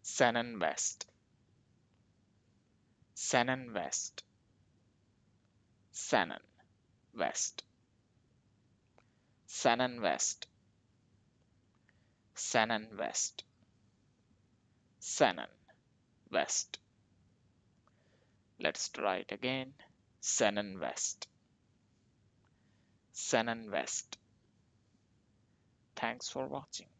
Senon West, Senon West, Senon West, Senon West, Senon West, Senon West. Let's try it again. Senon West, Senon West. Thanks for watching.